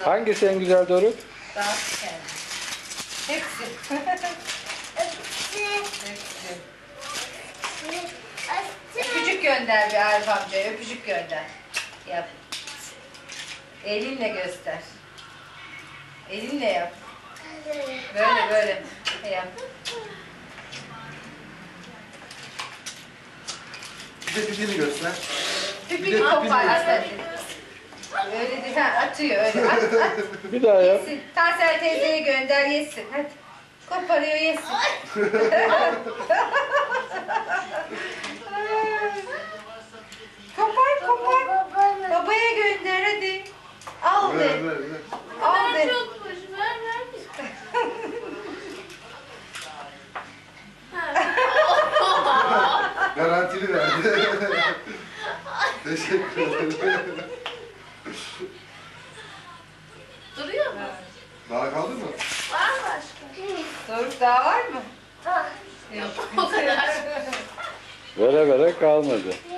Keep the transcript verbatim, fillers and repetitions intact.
Hangisi en güzel Doruk? Daha yani. Hepsi. Hepsi. Öpücük gönder bir Arif amcaya. Öpücük gönder. Yap. Elinle göster. Elinle yap. Böyle böyle. Yap. Bir de pipini göster. Pipini kopar hadi. Öyle değil. Ha, atıyor öyle. At, at. Bir daha yap. Yesin. Tansel teyzeye gönder yesin. Hadi. Koparıyor yesin. Kopar kopar. Babaya gönder hadi. Al de. Ver, ver, ver. Al de. Çokmuş. Ver ver. Garantili verdi. Teşekkür ederim. Duruyor mu? Daha kaldı mı? Var mı başka? Doruk daha var mı? Yok. O kadar. Vere vere kalmadı.